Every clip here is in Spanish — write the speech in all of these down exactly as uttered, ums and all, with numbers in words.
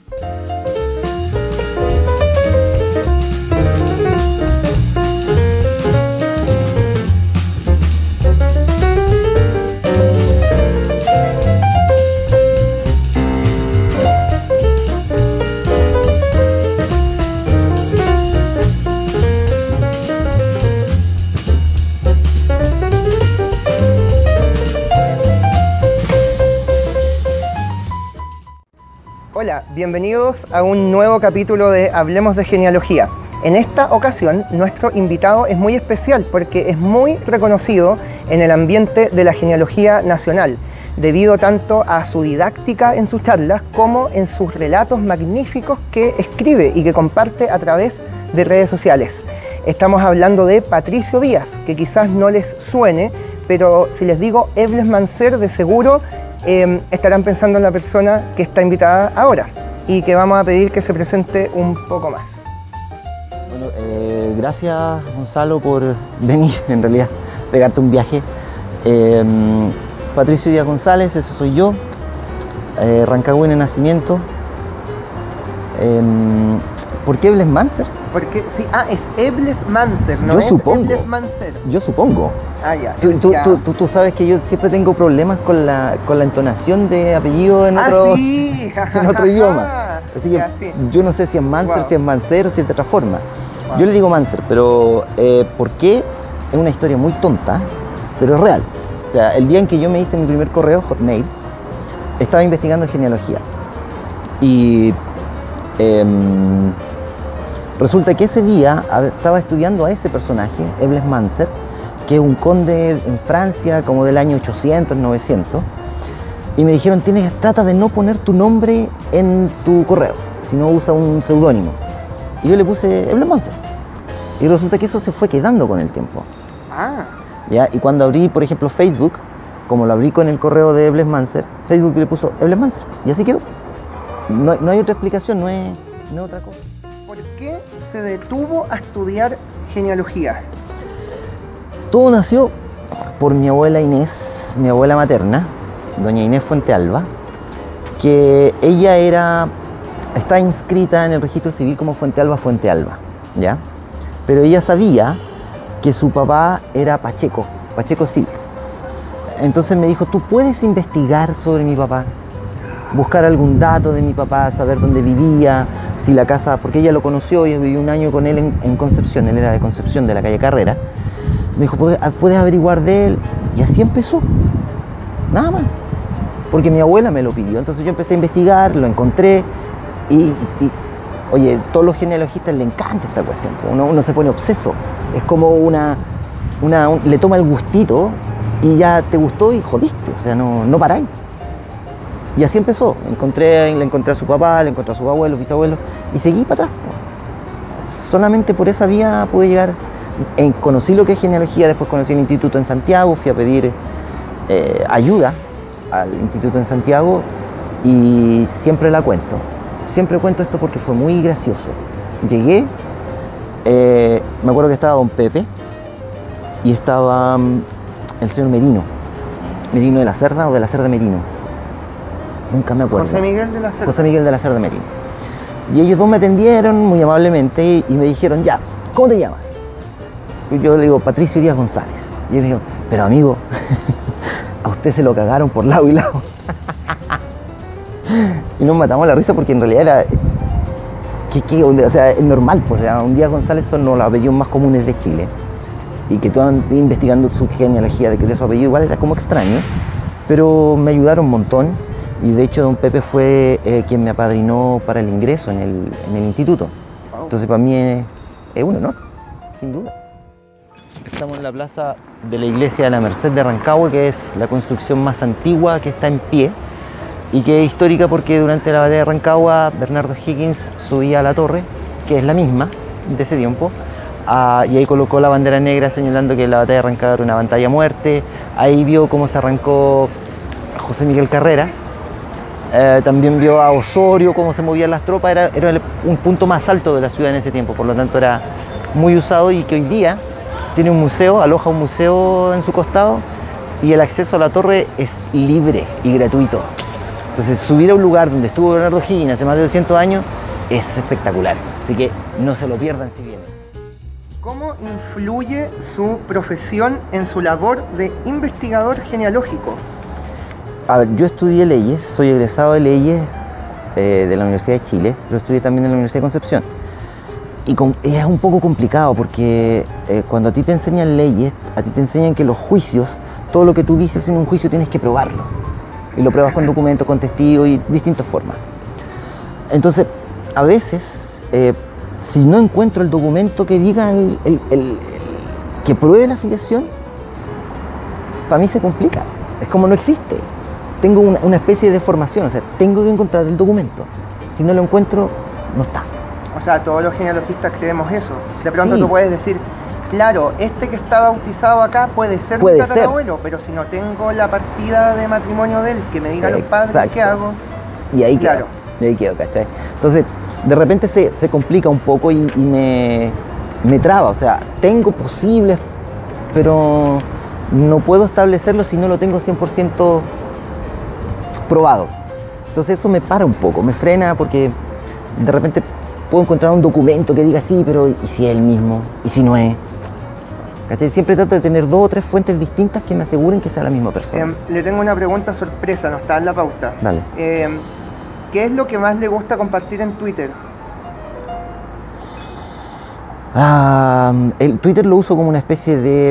Hola, bienvenidos a un nuevo capítulo de Hablemos de Genealogía. En esta ocasión, nuestro invitado es muy especial porque es muy reconocido en el ambiente de la genealogía nacional, debido tanto a su didáctica en sus charlas como en sus relatos magníficos que escribe y que comparte a través de redes sociales. Estamos hablando de Patricio Díaz, que quizás no les suene, pero si les digo Ebles Manser, de seguro Eh, estarán pensando en la persona que está invitada ahora y que vamos a pedir que se presente un poco más. Bueno, eh, gracias Gonzalo por venir, en realidad, pegarte un viaje. Eh, Patricio Díaz González, ese soy yo, eh, rancagüino de nacimiento. Eh, ¿Por qué Ebles Manser? Porque, sí, ah, es Ebles Manser, ¿no yo es supongo, Ebles Manser? Yo supongo. Ah, ya. Tú, tú, ya. tú, tú, tú sabes que yo siempre tengo problemas con la, con la entonación de apellido en otro, ah, sí. en otro idioma. Así que ya, sí. yo no sé si es Manser, Wow. si es Manser o si es de otra forma. Wow. Yo le digo Manser, pero eh, ¿por qué? Es una historia muy tonta, pero es real. O sea, el día en que yo me hice mi primer correo, Hotmail, estaba investigando genealogía. Y eh, resulta que ese día estaba estudiando a ese personaje, Ebles Manser, que es un conde en Francia como del año ochocientos, novecientos, y me dijeron, tienes, trata de no poner tu nombre en tu correo, sino usa un seudónimo. Y yo le puse Ebles Manser. Y resulta que eso se fue quedando con el tiempo. Ah. ¿Ya? Y cuando abrí, por ejemplo, Facebook, como lo abrí con el correo de Ebles Manser, Facebook le puso Ebles Manser, y así quedó. No, no hay otra explicación, no es, no es otra cosa. ¿Por qué se detuvo a estudiar genealogía? Todo nació por mi abuela Inés, mi abuela materna, doña Inés Fuentealba, que ella era, está inscrita en el registro civil como Fuentealba Fuentealba, ¿ya? Pero ella sabía que su papá era Pacheco, Pacheco Sils. Entonces me dijo, tú puedes investigar sobre mi papá, buscar algún dato de mi papá, saber dónde vivía, si la casa, porque ella lo conoció y vivió un año con él en, en Concepción, él era de Concepción, de la calle Carrera. Me dijo, ¿puedes averiguar de él? Y así empezó, nada más, porque mi abuela me lo pidió. Entonces yo empecé a investigar, lo encontré y, y oye, todos los genealogistas les encanta esta cuestión, uno, uno se pone obseso, es como una, una un, le toma el gustito y ya te gustó y jodiste, o sea, no, no paráis. Y así empezó, encontré, le encontré a su papá, le encontré a sus abuelos, bisabuelos y seguí para atrás. Solamente por esa vía pude llegar. En, conocí lo que es genealogía, después conocí el instituto en Santiago, fui a pedir eh, ayuda al instituto en Santiago y siempre la cuento. Siempre cuento esto porque fue muy gracioso. Llegué, eh, me acuerdo que estaba don Pepe y estaba um, el señor Merino, Merino de la Cerda o de la Cerda Merino. Nunca me acuerdo. José Miguel de la Cerda. José Miguel de la Cerda Merino. Y ellos dos me atendieron muy amablemente y me dijeron, ya, ¿cómo te llamas? Y yo le digo, Patricio Díaz González. Y ellos me dijeron, pero amigo, a usted se lo cagaron por lado y lado. Y nos matamos la risa porque en realidad era, que, que, o sea, es normal, pues, o sea, un Díaz González son los apellidos más comunes de Chile. Y que tú andas investigando su genealogía de que de su apellido igual era como extraño, pero me ayudaron un montón. Y de hecho don Pepe fue eh, quien me apadrinó para el ingreso en el, en el instituto. Entonces para mí es, es un honor, sin duda. Estamos en la plaza de la iglesia de la Merced de Rancagua, que es la construcción más antigua que está en pie y que es histórica porque durante la batalla de Rancagua Bernardo Higgins subía a la torre, que es la misma de ese tiempo, uh, y ahí colocó la bandera negra señalando que la batalla de Rancagua era una batalla a muerte. Ahí vio cómo se arrancó José Miguel Carrera. Eh, también vio a Osorio, cómo se movían las tropas. Era, era un punto más alto de la ciudad en ese tiempo, por lo tanto era muy usado y que hoy día tiene un museo, aloja un museo en su costado y el acceso a la torre es libre y gratuito. Entonces, subir a un lugar donde estuvo Bernardo Higgins hace más de doscientos años es espectacular. Así que no se lo pierdan si vienen. ¿Cómo influye su profesión en su labor de investigador genealógico? A ver, yo estudié leyes, soy egresado de leyes eh, de la Universidad de Chile, pero estudié también en la Universidad de Concepción. Y con, es un poco complicado porque eh, cuando a ti te enseñan leyes, a ti te enseñan que los juicios, todo lo que tú dices en un juicio tienes que probarlo. Y lo pruebas con documentos, con testigos y distintas formas. Entonces, a veces, eh, si no encuentro el documento que diga, el, el, el, el, que pruebe la afiliación, para mí se complica. Es como no existe. Tengo una, una especie de formación, o sea, tengo que encontrar el documento. Si no lo encuentro, no está. O sea, todos los genealogistas creemos eso. De pronto Sí. tú puedes decir, claro, este que está bautizado acá puede ser Puede mi tatarabuelo, pero si no tengo la partida de matrimonio de él, que me diga los padres, Exacto. ¿qué hago? Y ahí Claro. quedo, y ahí quedo, ¿cachai? Entonces, de repente se, se complica un poco y, y me, me traba. O sea, tengo posibles, pero no puedo establecerlo si no lo tengo cien por ciento probado. Entonces eso me para un poco, me frena porque de repente puedo encontrar un documento que diga sí, pero ¿y si es el mismo? ¿Y si no es? ¿Cachai? Siempre trato de tener dos o tres fuentes distintas que me aseguren que sea la misma persona. Eh, le tengo una pregunta sorpresa, no está en la pauta. Dale. Eh, ¿Qué es lo que más le gusta compartir en Twitter? Ah, el Twitter lo uso como una especie de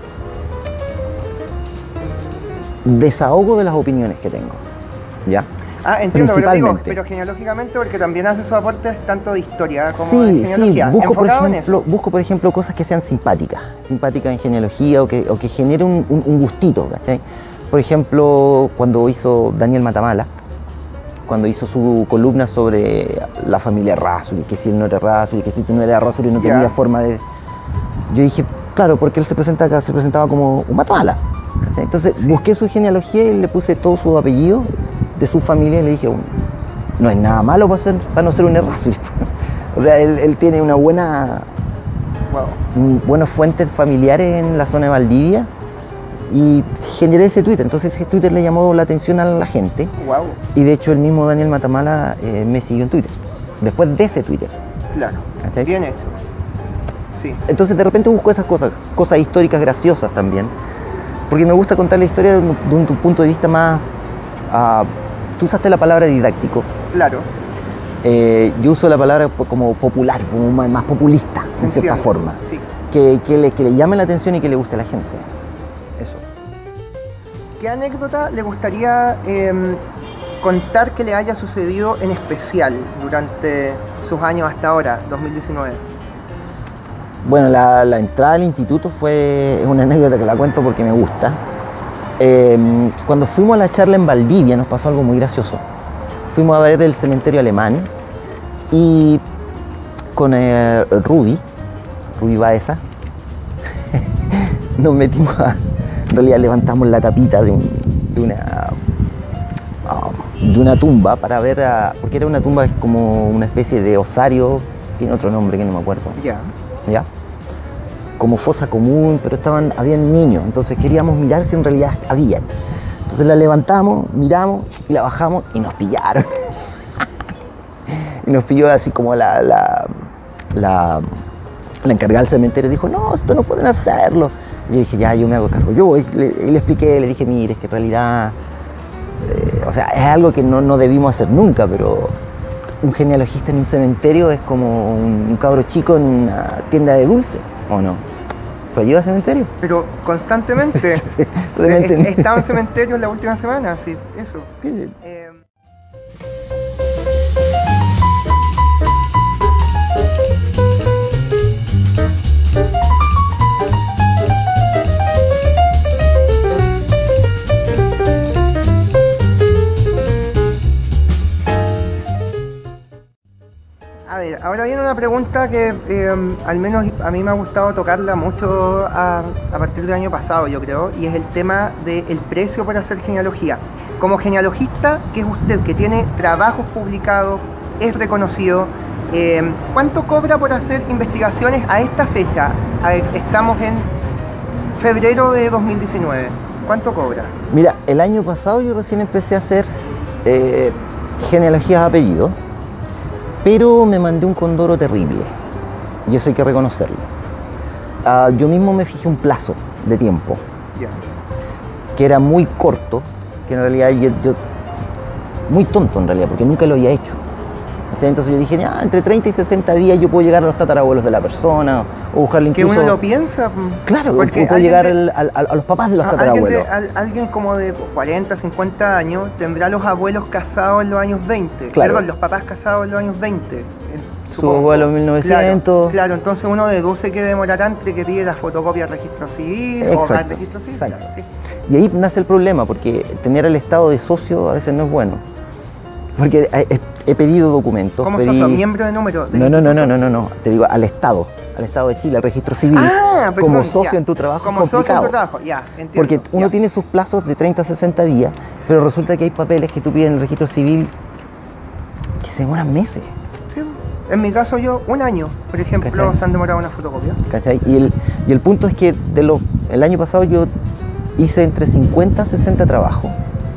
desahogo de las opiniones que tengo, ¿ya? Ah, entiendo, pero digo, Principalmente. pero genealógicamente porque también hace sus aportes tanto de historia como Sí, de sí, genealogía. busco por, enfocado en ejemplo, eso. busco por ejemplo cosas que sean simpáticas, simpáticas en genealogía o que, o que generen un, un, un gustito, ¿cachai? Por ejemplo, cuando hizo Daniel Matamala, cuando hizo su columna sobre la familia Errázuriz, que si él no era Errázuriz, que si tú no eras Errázuriz no Ya. tenía forma de... Yo dije, claro, porque él se, presenta, se presentaba como un Matamala, ¿cachai? Entonces busqué su genealogía y le puse todo su apellido de su familia y le dije, no hay nada malo para, ser, para no ser un Errázuriz. O sea, él, él tiene una buena, Wow. un- buenas fuentes familiares en la zona de Valdivia y generé ese Twitter. Entonces ese Twitter le llamó la atención a la gente Wow. y de hecho el mismo Daniel Matamala eh, me siguió en Twitter, después de ese Twitter. Claro. ¿Cachai? Bien hecho. Sí. Entonces de repente busco esas cosas, cosas históricas graciosas también, porque me gusta contar la historia de un, de un punto de vista más... ah, tú usaste la palabra didáctico, Claro. eh, yo uso la palabra po- como popular, como más, más populista, Se en cierta entiende. forma, Sí. que, que, le, que le llame la atención y que le guste a la gente. Eso. ¿Qué anécdota le gustaría eh, contar que le haya sucedido en especial durante sus años hasta ahora, dos mil diecinueve? Bueno, la, la entrada al instituto fue es una anécdota que la cuento porque me gusta. Eh, cuando fuimos a la charla en Valdivia nos pasó algo muy gracioso. Fuimos a ver el cementerio alemán y con eh, Ruby, Ruby Baeza, nos metimos a... En realidad levantamos la tapita de, un- de una... ah, de una tumba para ver, a- porque era una tumba como una especie de osario, tiene otro nombre que no me acuerdo. Ya. ¿Ya? Como fosa común, pero estaban, habían niños, entonces queríamos mirar si en realidad había. Entonces la levantamos, miramos y la bajamos y nos pillaron. Y nos pilló así como la, la, la, la encargada del cementerio dijo, no, esto no pueden hacerlo. Y yo dije, ya, yo me hago cargo. Yo voy, le, y le expliqué, le dije, mire, es que en realidad, eh, o sea, es algo que no, no debimos hacer nunca, pero un genealogista en un cementerio es como un, un cabro chico en una tienda de dulce, ¿o no? ¿Tú has ido al cementerio? Pero constantemente. Sí, entonces me He entendí. he estado en cementerios la última semana, sí, eso. Sí, Eh, A ver, ahora viene una pregunta que eh, al menos a mí me ha gustado tocarla mucho a, a partir del año pasado, yo creo, y es el tema del precio por hacer genealogía. Como genealogista, que es usted, que tiene trabajos publicados, es reconocido, eh, ¿cuánto cobra por hacer investigaciones a esta fecha? A ver, estamos en febrero de dos mil diecinueve. ¿Cuánto cobra? Mira, el año pasado yo recién empecé a hacer eh, genealogías a apellido, pero me mandé un condoro terrible, y eso hay que reconocerlo. Uh, yo mismo me fijé un plazo de tiempo, Yeah. que era muy corto, que en realidad yo, yo muy tonto en realidad, porque nunca lo había hecho. Entonces yo dije, ya, entre treinta y sesenta días yo puedo llegar a los tatarabuelos de la persona, o buscarle incluso... Que uno lo piensa. Claro, porque puedo llegar de, al, al, a los papás de los a, tatarabuelos. Alguien, de, a, alguien como de cuarenta, cincuenta años tendrá los abuelos casados en los años veinte. Claro. Perdón, los papás casados en los años veinte. Su abuelo en mil novecientos. Claro, claro, entonces uno deduce que demorará entre que pide la fotocopia del registro civil. Exacto. O al registro civil. Claro, sí. Y ahí nace el problema, porque tener el estado de socio a veces no es bueno. Porque he, he pedido documentos. ¿Cómo pedí... socio? ¿Miembro de número? De no, no, no, no, no, no, no, te digo al Estado, al Estado de Chile, al registro civil. Ah, perdón, como socio ya. en tu trabajo. Como complicado. socio en tu trabajo, ya, entiendo. Porque uno ya. tiene sus plazos de treinta a sesenta días, pero resulta que hay papeles que tú pides en el registro civil que se demoran meses. Sí. En mi caso yo, un año, por ejemplo, ¿Cachai? se han demorado una fotocopia. ¿Cachai? Y el, y el punto es que de lo, el año pasado yo hice entre cincuenta a sesenta trabajos.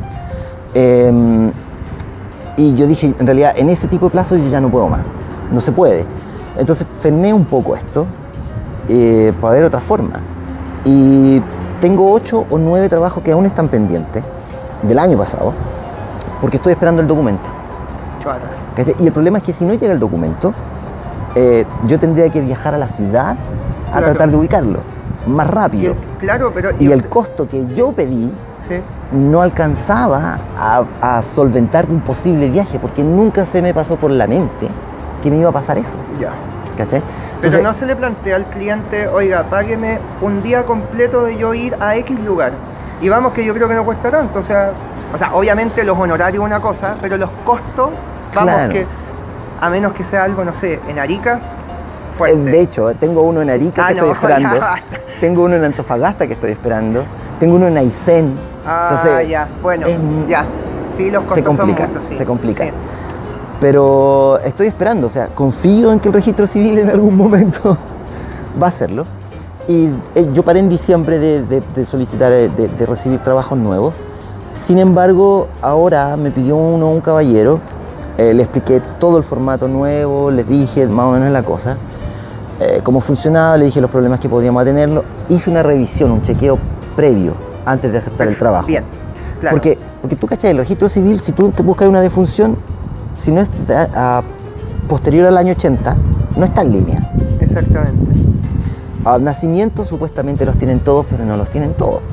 Eh, y yo dije, en realidad, en ese tipo de plazo yo ya no puedo más. No se puede. Entonces frené un poco esto eh, para ver otra forma. Y tengo ocho o nueve trabajos que aún están pendientes del año pasado, porque estoy esperando el documento. ¿Cachai? Y el problema es que si no llega el documento, eh, yo tendría que viajar a la ciudad a Claro. tratar de ubicarlo más rápido. Y el- claro, pero... Y el costo que yo pedí Sí. no alcanzaba a, a solventar un posible viaje, porque nunca se me pasó por la mente que me iba a pasar eso. Ya. ¿Cachai? Pero Entonces, no se le plantea al cliente, oiga, págueme un día completo de yo ir a X lugar. Y vamos, que yo creo que no cuesta tanto. O sea, o sea obviamente los honorarios una cosa, pero los costos, vamos, Claro. que a menos que sea algo, no sé, en Arica, eh, fuerte. de hecho, tengo uno en Arica Ah, que no, estoy esperando, ya. tengo uno en Antofagasta que estoy esperando, tengo uno en Aysén. Ah, Entonces, ya, bueno, es- ya. Sí, los costos se complica, son muchos, sí. se complica. Sí. Pero estoy esperando, o sea, confío en que el registro civil en algún momento va a hacerlo. Y eh, yo paré en diciembre de, de- de solicitar, eh, de, de recibir trabajos nuevos. Sin embargo, ahora me pidió uno un caballero, eh, le expliqué todo el formato nuevo, les dije más o menos la cosa, eh, cómo funcionaba, le dije los problemas que podíamos tenerlo. Hice una revisión, un chequeo previo antes de aceptar el trabajo. Bien, claro. Porque, porque tú, ¿cachai? El registro civil, si tú te buscas una defunción, si no es a- a- posterior al año ochenta, no está en línea. Exactamente. A nacimientos supuestamente los tienen todos, pero no los tienen todos.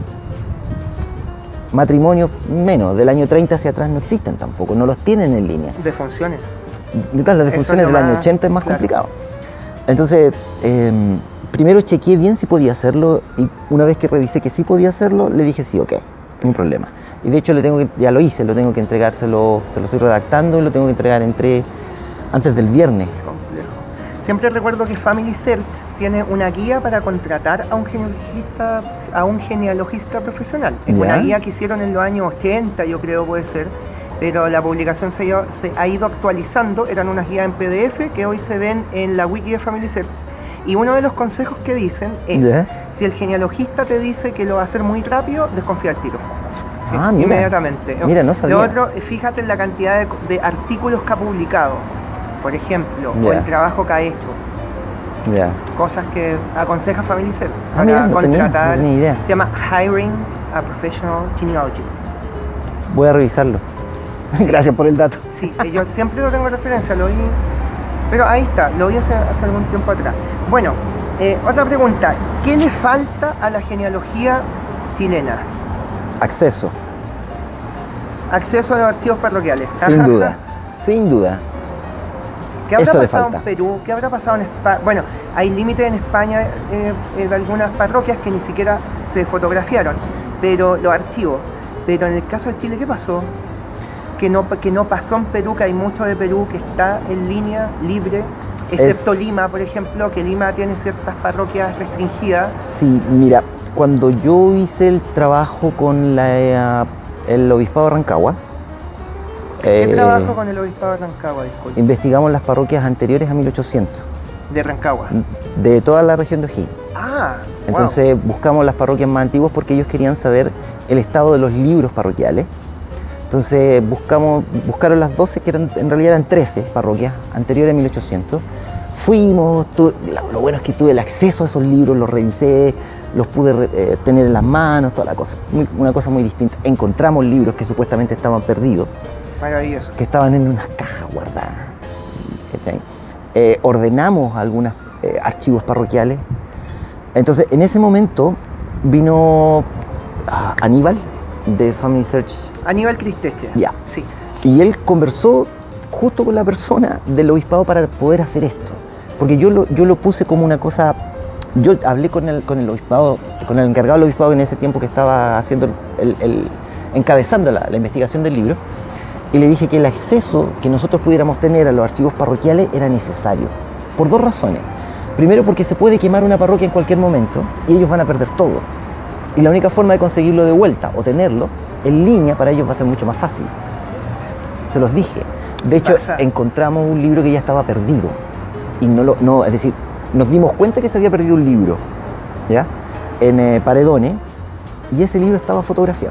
Matrimonios menos, del año treinta hacia atrás no existen tampoco, no los tienen en línea. De funciones. Claro, las defunciones Eso es del lo año más- ochenta es más claro. complicado. Entonces, eh, primero chequeé bien si podía hacerlo y una vez que revisé que sí podía hacerlo, le dije sí, ok, no hay problema. Y de hecho le tengo que, ya lo hice, lo tengo que entregárselo, se lo estoy redactando y lo tengo que entregar entre, antes del viernes. Complejo. Siempre recuerdo que Family Search tiene una guía para contratar a un genealogista, a un genealogista profesional. Es ¿Ya? una guía que hicieron en los años ochenta, yo creo puede ser, pero la publicación se ha, ido, se ha ido actualizando. Eran unas guías en P D F que hoy se ven en la wiki de Family Search. Y uno de los consejos que dicen es, ¿Ya? si el genealogista te dice que lo va a hacer muy rápido, desconfía al tiro. Sí, Ah, mira. inmediatamente. Mira, no sabía. Lo otro, fíjate en la cantidad de, de artículos que ha publicado, por ejemplo, o Ya. el trabajo que ha hecho, Ya. cosas que aconseja Family Search Ah, para mira, no tenía- contratar. no tenía idea. Se llama Hiring a Professional Genealogist. Voy a revisarlo. Gracias por el dato. Sí, que yo siempre lo tengo en referencia, lo vi, pero ahí está, lo vi hace, hace algún tiempo atrás. Bueno, eh, otra pregunta, ¿qué le falta a la genealogía chilena? Acceso, Acceso a los archivos parroquiales. sin duda, sin duda. ¿Qué habrá Eso le pasado en falta. Perú? ¿Qué habrá pasado en España? Bueno, hay límites en España eh, eh, de algunas parroquias que ni siquiera se fotografiaron, pero los archivos. Pero en el caso de Chile, ¿qué pasó? Que no, que no pasó en Perú, que hay mucho de Perú que está en línea, libre, excepto Es- Lima, por ejemplo, que Lima tiene ciertas parroquias restringidas. Sí, mira, cuando yo hice el trabajo con la, eh, el Obispado de Rancagua, ¿Qué eh, trabajo con el Obispado de Rancagua, disculpe? investigamos las parroquias anteriores a mil ochocientos, De Rancagua. de toda la región de O'Higgins. Ah, Entonces buscamos las parroquias más antiguas porque ellos querían saber el estado de los libros parroquiales Entonces buscamos, buscaron las doce, que eran, en realidad eran trece parroquias anteriores a mil ochocientos. Fuimos, tuve, lo bueno es que tuve el acceso a esos libros, los revisé, los pude eh, tener en las manos, toda la cosa. Muy, una cosa muy distinta. Encontramos libros que supuestamente estaban perdidos. Maravilloso. Que estaban en unas cajas guardadas. ¿Cachai? Eh, ordenamos algunos eh, archivos parroquiales. Entonces, en ese momento vino uh, Aníbal de Family Search. Aníbal Cristechia. Ya. Sí. Y él conversó justo con la persona del obispado para poder hacer esto. Porque yo lo, yo lo puse como una cosa. Yo hablé con el, con el obispado, con el encargado del obispado en ese tiempo que estaba haciendo el, el, encabezando la, la investigación del libro, y le dije que el acceso que nosotros pudiéramos tener a los archivos parroquiales era necesario, por dos razones. Primero, porque se puede quemar una parroquia en cualquier momento y ellos van a perder todo. Y la única forma de conseguirlo de vuelta o tenerlo en línea para ellos va a ser mucho más fácil. Se los dije. De hecho, encontramos un libro que ya estaba perdido. Y no lo, no, es decir, nos dimos cuenta que se había perdido un libro, ¿ya? En eh, Paredones, y ese libro estaba fotografiado.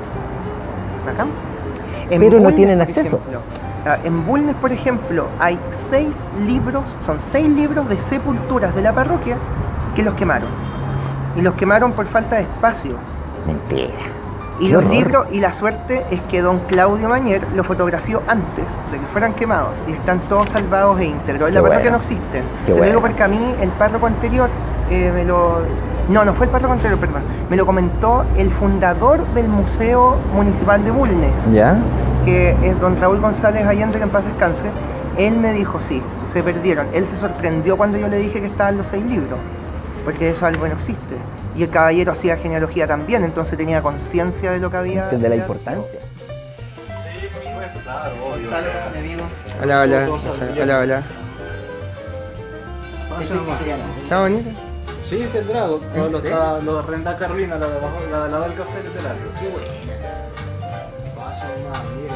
¿Acá? En Pero Bulnes, no tienen acceso. Ejemplo, en Bulnes, por ejemplo, hay seis libros, son seis libros de sepulturas de la parroquia que los quemaron. Y los quemaron por falta de espacio. Mentira. Y los libros, y la suerte es que don Claudio Mañer lo fotografió antes de que fueran quemados y están todos salvados e íntegros. En la parroquia no existen. Se lo digo porque a mí el párroco anterior eh, me lo... No, no fue el párroco anterior, perdón. Me lo comentó el fundador del Museo Municipal de Bulnes. ¿Ya? Que es don Raúl González Allende, que en paz descanse. Él me dijo, sí, se perdieron. Él se sorprendió cuando yo le dije que estaban los seis libros, porque eso algo no existe. Y el caballero hacía genealogía también, entonces tenía conciencia de lo que había. De la importancia. Sí, pues claro, obvio. Hola, hola. Hola, hola. ¿Está bonito? Sí, es el Drago. Lo, lo, está, lo arrenda Carolina, la de abajo, la, la del café del largo. Sí, bueno. Pasa más, miren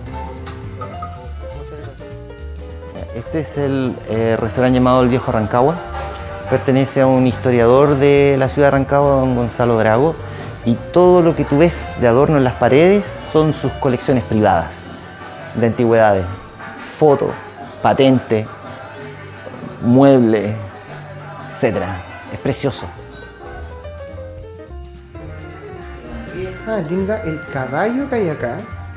todo. Este es el eh, restaurante llamado El Viejo Rancagua. Pertenece a un historiador de la ciudad de Rancagua, don Gonzalo Drago, y todo lo que tú ves de adorno en las paredes son sus colecciones privadas de antigüedades, fotos, patentes, muebles, etcétera. Es precioso. Ah, linda, el caballo que hay acá.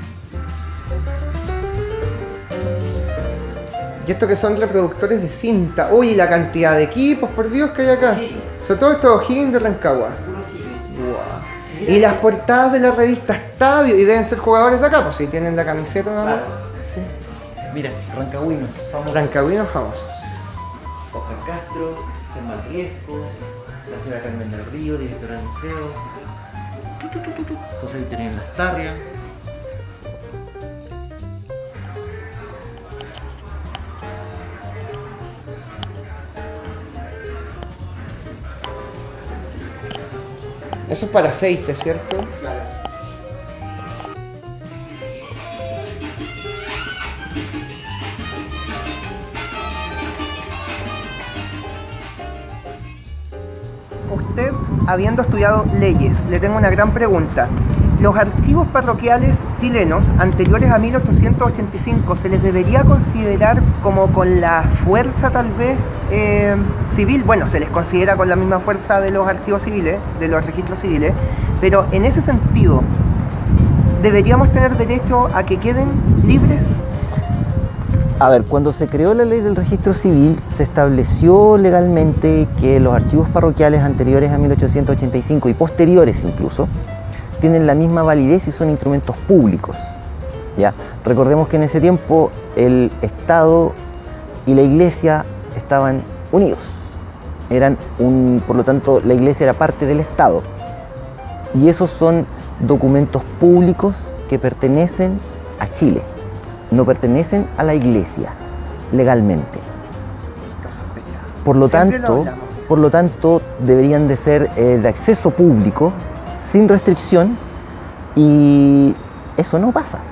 Y estos que son reproductores de cinta. Uy, la cantidad de equipos, por Dios, que hay acá. Son todos estos O'Higgins de Rancagua. Wow. Y las portadas de la revista Estadio, y deben ser jugadores de acá, pues si tienen la camiseta, ¿no? Claro. Sí. Mira, rancagüinos, famosos. Rancagüinos famosos. Oscar Castro, Germán Riesco, la señora Carmen del Río, directora del museo, José Victorino Lastarria. Eso es para aceite, ¿cierto? Claro. Usted, habiendo estudiado leyes, le tengo una gran pregunta. ¿Los archivos parroquiales chilenos anteriores a mil ochocientos ochenta y cinco se les debería considerar como con la fuerza tal vez eh, civil? Bueno, se les considera con la misma fuerza de los archivos civiles, de los registros civiles, pero en ese sentido, ¿deberíamos tener derecho a que queden libres? A ver, cuando se creó la ley del registro civil, se estableció legalmente que los archivos parroquiales anteriores a mil ochocientos ochenta y cinco y posteriores incluso, tienen la misma validez y son instrumentos públicos. ¿Ya? Recordemos que en ese tiempo el Estado y la Iglesia estaban unidos. Eran un, por lo tanto, la Iglesia era parte del Estado. Y esos son documentos públicos que pertenecen a Chile. No pertenecen a la Iglesia, legalmente. Por lo tanto, por lo tanto deberían de ser eh, de acceso público, sin restricción, y eso no pasa.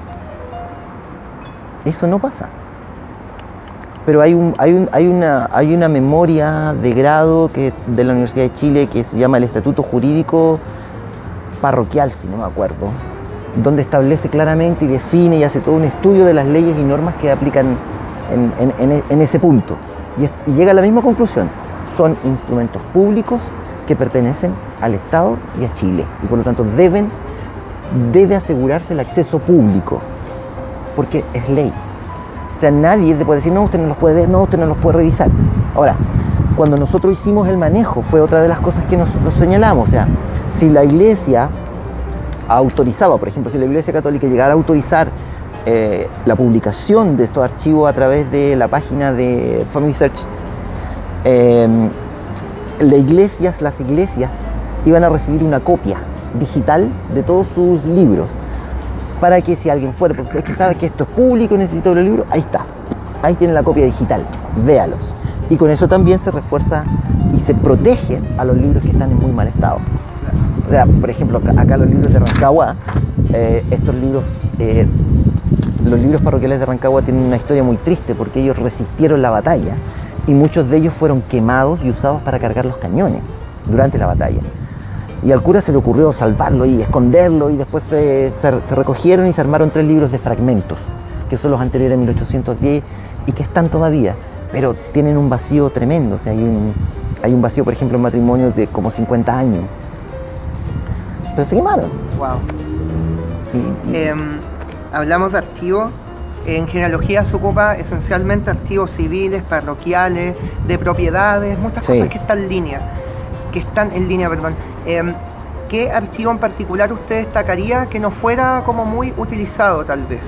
Eso no pasa. Pero hay, un, hay, un, hay, una, hay una memoria de grado que, de la Universidad de Chile que se llama el Estatuto Jurídico Parroquial, si no me acuerdo, donde establece claramente y define y hace todo un estudio de las leyes y normas que aplican en, en, en, en ese punto. Y, es, y llega a la misma conclusión, son instrumentos públicos que pertenecen al Estado y a Chile, y por lo tanto deben, debe asegurarse el acceso público, porque es ley. O sea, nadie te puede decir, no, usted no los puede ver, no, usted no los puede revisar. Ahora, cuando nosotros hicimos el manejo, fue otra de las cosas que nos, nos señalamos, o sea, si la Iglesia autorizaba, por ejemplo, si la Iglesia Católica llegara a autorizar eh, la publicación de estos archivos a través de la página de Family Search, eh, las iglesias, las iglesias iban a recibir una copia digital de todos sus libros, para que si alguien fuera, porque es que sabe que esto es público, necesito los libros, ahí está, ahí tiene la copia digital, véalos. Y con eso también se refuerza y se protegen a los libros que están en muy mal estado. O sea, por ejemplo, acá los libros de Rancagua, eh, estos libros, eh, los libros parroquiales de Rancagua tienen una historia muy triste porque ellos resistieron la batalla y muchos de ellos fueron quemados y usados para cargar los cañones durante la batalla. Y al cura se le ocurrió salvarlo y esconderlo, y después se, se, se recogieron y se armaron tres libros de fragmentos, que son los anteriores a mil ochocientos diez y que están todavía, pero tienen un vacío tremendo. O sea, hay un, hay un vacío, por ejemplo, en matrimonios de como cincuenta años. Pero se quemaron. Wow. Y, y... Eh, hablamos de archivos. En genealogía se ocupa esencialmente archivos civiles, parroquiales, de propiedades, muchas Sí. cosas que están en línea, que están en línea, perdón. Eh, ¿Qué archivo en particular usted destacaría que no fuera como muy utilizado tal vez?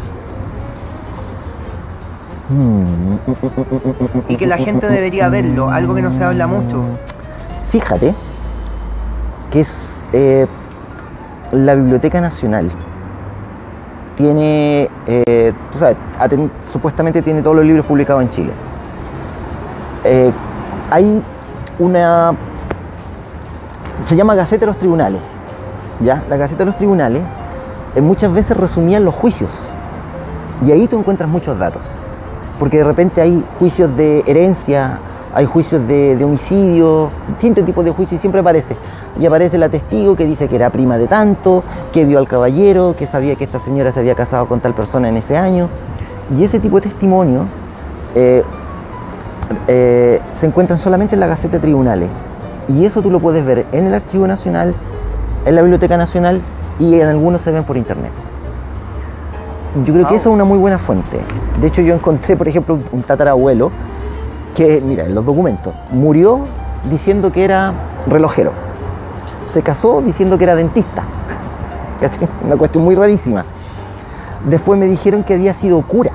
Y que la gente debería verlo, algo que no se habla mucho. Fíjate que es eh, la Biblioteca Nacional. Tiene, eh, tú sabes, aten- supuestamente tiene todos los libros publicados en Chile. Eh, hay una, se llama Gaceta de los Tribunales, ¿ya? La Gaceta de los Tribunales eh, muchas veces resumían los juicios, y ahí tú encuentras muchos datos, porque de repente hay juicios de herencia, hay juicios de, de homicidio, distintos tipos de juicios, y siempre aparece. Y aparece la testigo que dice que era prima de tanto, que vio al caballero, que sabía que esta señora se había casado con tal persona en ese año. Y ese tipo de testimonio eh, eh, se encuentran solamente en la Gaceta de Tribunales. Y eso tú lo puedes ver en el Archivo Nacional, en la Biblioteca Nacional, y en algunos se ven por internet. Yo creo que esa es una muy buena fuente. De hecho, yo encontré, por ejemplo, un, un tatarabuelo que, mira, en los documentos, murió diciendo que era relojero. Se casó diciendo que era dentista. ¿Cachai? Una cuestión muy rarísima. Después me dijeron que había sido cura.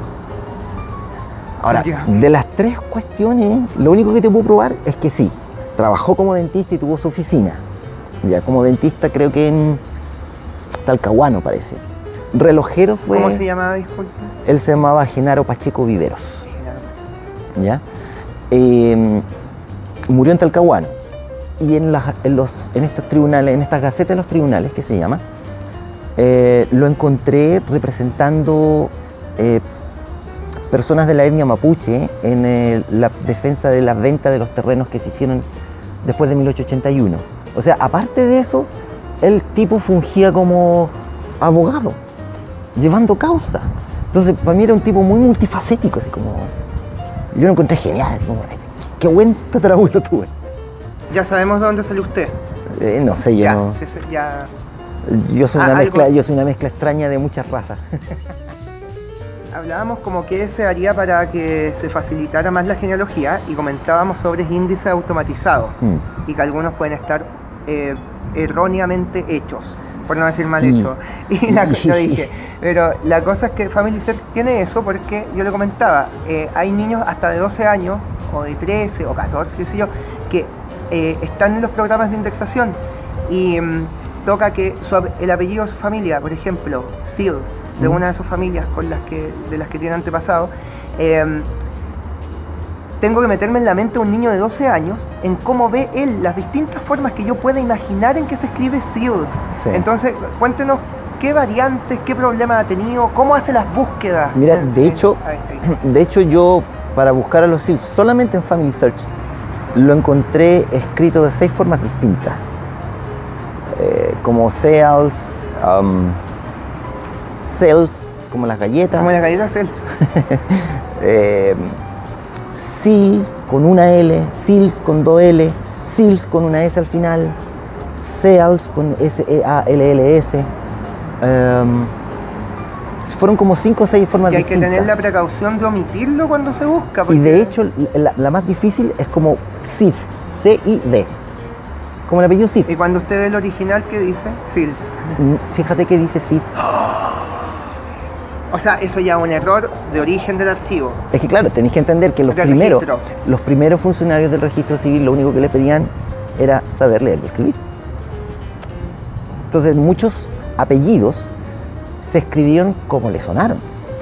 Ahora, Ya. de las tres cuestiones, lo único que te puedo probar es que sí, trabajó como dentista y tuvo su oficina. Ya, como dentista creo que en Talcahuano parece. Relojero fue... ¿Cómo se llamaba, disculpe? Él se llamaba Genaro Pacheco Viveros. ¿Ya? Eh, murió en Talcahuano. Y en, las, en, los, en estos tribunales, en estas gacetas de los tribunales, que se llama, eh, lo encontré representando eh, personas de la etnia mapuche en el, la defensa de la venta de los terrenos que se hicieron después de mil ochocientos ochenta y uno. O sea, aparte de eso, el tipo fungía como abogado, llevando causa. Entonces, para mí era un tipo muy multifacético, así como... Yo lo encontré genial, así como... Qué buen tatarabuelo tuve. Ya sabemos de dónde salió usted. Eh, no sé, yo Ya, no... sí, sí, ya. Yo soy, Ah, una algo- mezcla, yo soy una mezcla extraña de muchas razas. Hablábamos como que se haría para que se facilitara más la genealogía y comentábamos sobre índices automatizados Mm. y que algunos pueden estar eh, erróneamente hechos, por no decir mal Sí, hechos. Y la, sí. lo dije. Pero la cosa es que Family Search tiene eso porque yo le comentaba, eh, hay niños hasta de doce años o de trece o catorce, qué sé yo, que eh, están en los programas de indexación y mm, toca que su ap- el apellido de su familia, por ejemplo, Seals, de Mm. una de sus familias con las que, de las que tiene antepasado, eh, tengo que meterme en la mente de un niño de doce años en cómo ve él las distintas formas que yo pueda imaginar en que se escribe Seals. Sí. Entonces, cuéntenos qué variantes, qué problemas ha tenido, cómo hace las búsquedas. Mira, Eh, de eh, hecho, ahí, ahí. de hecho yo para buscar a los Seals solamente en Family Search lo encontré escrito de seis formas distintas. Eh, como Seals, um, Cells, como las galletas. Como las galletas Cells. eh, Seal con una L, Seals con dos L, Seals con una S al final, Seals con S E A L L S. Um, fueron como cinco o seis formas Y hay distintas. que tener la precaución de omitirlo cuando se busca. Y porque- de hecho, la, la más difícil es como Sid, C I D, como el apellido Sid. Y cuando usted ve el original, ¿qué dice? Seals. Fíjate que dice Sid. O sea, eso ya es un error de origen del archivo. Es que claro, tenéis que entender que los Del primeros, registro. los primeros funcionarios del registro civil lo único que les pedían era saber leer y escribir. Entonces muchos apellidos se escribieron como le sonaron.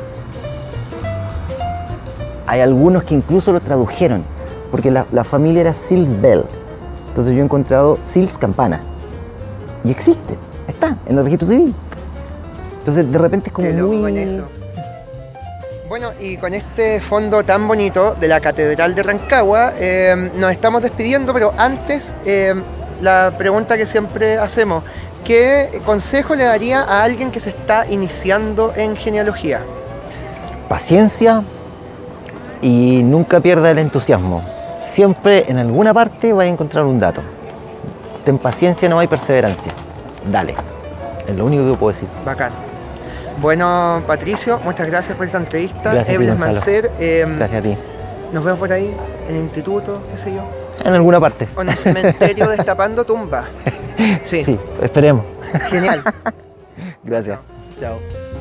Hay algunos que incluso lo tradujeron, porque la, la familia era Seals Bell. Entonces yo he encontrado Seals Campana. Y existe, está en el registro civil. Entonces de repente es como Qué loco muy... con eso. Bueno, y con este fondo tan bonito de la Catedral de Rancagua, eh, nos estamos despidiendo, pero antes, eh, la pregunta que siempre hacemos, ¿qué consejo le daría a alguien que se está iniciando en genealogía? Paciencia y nunca pierda el entusiasmo. Siempre en alguna parte vas a encontrar un dato. Ten paciencia, no hay perseverancia. Dale. Es lo único que puedo decir. Bacán. Bueno, Patricio, muchas gracias por esta entrevista. Gracias a ti, Ebles Gonzalo. Mancer, eh, Gracias a ti. nos vemos por ahí, en el instituto, qué sé yo, En alguna parte. o en el cementerio destapando tumbas. Sí, Sí, esperemos. genial. Gracias. Chao.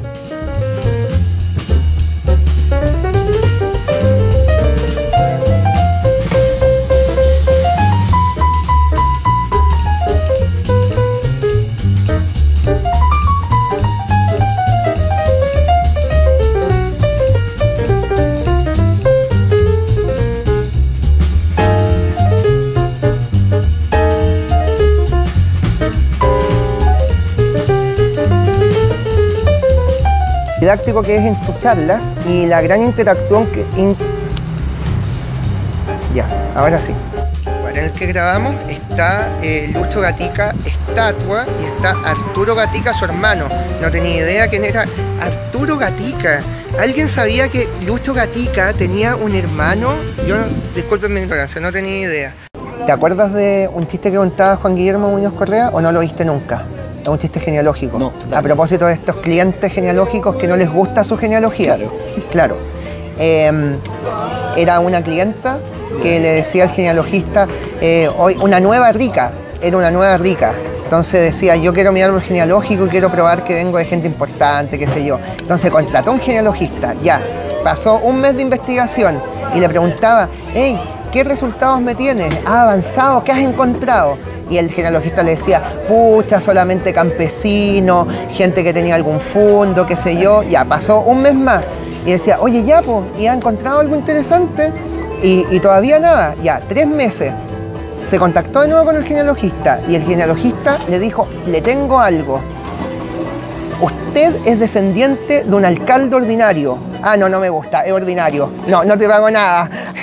Didáctico que es en sus charlas y la gran interacción que... in- Ya, ahora sí. Bueno, en el que grabamos está eh, Lucho Gatica, estatua, y está Arturo Gatica, su hermano. No tenía idea quién era Arturo Gatica. ¿Alguien sabía que Lucho Gatica tenía un hermano? Yo, disculpen mi ignorancia, no tenía idea. ¿Te acuerdas de un chiste que contaba Juan Guillermo Muñoz Correa o no lo viste nunca? Es un chiste genealógico. No, dale. A propósito de estos clientes genealógicos que no les gusta su genealogía. Claro. Claro. Eh, era una clienta que le decía al genealogista, eh, hoy una nueva rica, era una nueva rica. Entonces decía, yo quiero mi árbol genealógico y quiero probar que vengo de gente importante, qué sé yo. Entonces contrató a un genealogista, ya. Pasó un mes de investigación y le preguntaba, hey, ¿qué resultados me tienes? ¿Has avanzado? ¿Qué has encontrado? Y el genealogista le decía, pucha, solamente campesino, gente que tenía algún fondo, qué sé yo. Ya, pasó un mes más. Y decía, oye, ya, pues, ¿y ha encontrado algo interesante? Y, y todavía nada. Ya, tres meses. Se contactó de nuevo con el genealogista y el genealogista le dijo, le tengo algo. Usted es descendiente de un alcalde ordinario. Ah, no, no me gusta, es ordinario. No, no te pago nada.